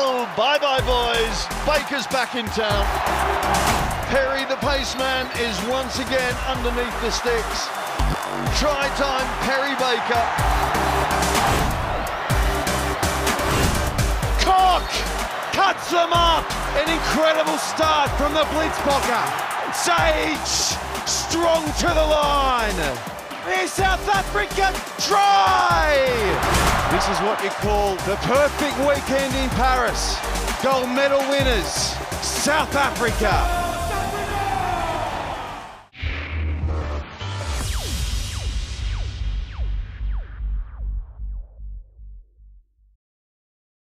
Oh, bye-bye, boys. Baker's back in town. Perry, the paceman, is once again underneath the sticks. Try time, Perry Baker. Cock cuts them up. An incredible start from the Blitzbokker. Sage strong to the line. Here's South Africa, try! This is what you call the perfect weekend in Paris. Gold medal winners, South Africa.